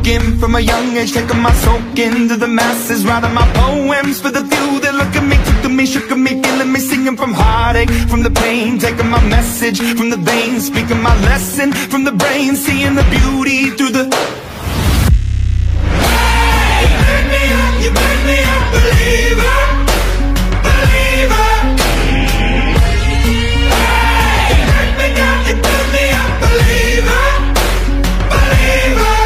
broken from a young age, taking my soak into the masses, writing my poems for the few that look at me, took to me, shook at me, feeling me, singing from heartache, from the pain, taking my message from the veins, speaking my lesson from the brain, seeing the beauty through the... Hey, you made me a believer, believer. Hey, you made me up, you made me a believer, believer.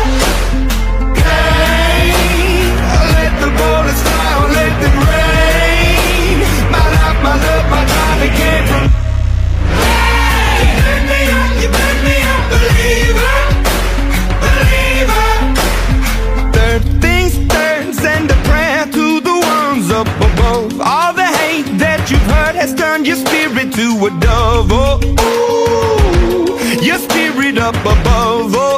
Hey, let the bullets fly, or let them rain. My life, my love, my drive, it came from... Hey, you made me a believer, believer. Third things turns, and a prayer to the ones up above. All the hate that you've heard has turned your spirit to a dove. Oh, ooh, your spirit up above. Oh,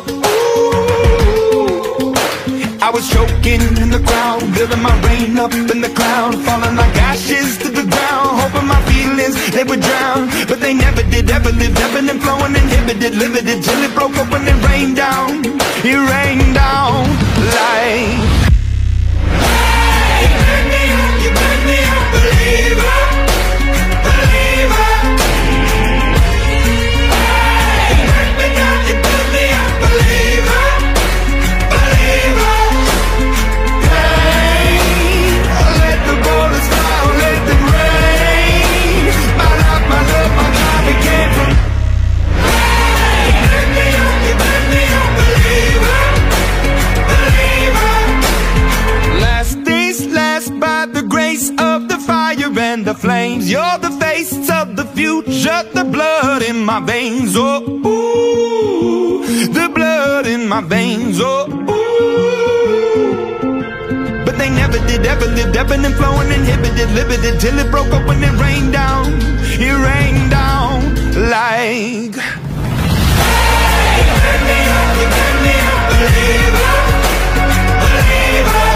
ooh. I was choking in the crowd, building my rain up in the cloud, falling like ashes to the ground, hoping my feelings, they would drown. But they never did, ever lived, ebbing and flowing, inhibited, limited, till it broke open and rained down. It rained down like... Hey, you made me a believer, believer. Hey, you made me a believer, believer. Hey, let the bullets fly, or let them rain. My life, my love, my drive, it came from... Hey, you made me a believer, believer. Last days last by the grace of the fire and the flames. You're the face of the future, the blood in my veins. Oh, ooh, the blood in my veins. Oh, ooh. But they never did, ever lived, ebbing and flowing, inhibited, limited, till it broke open and rained down. It rained down like... Hey, you made me a believer, believer.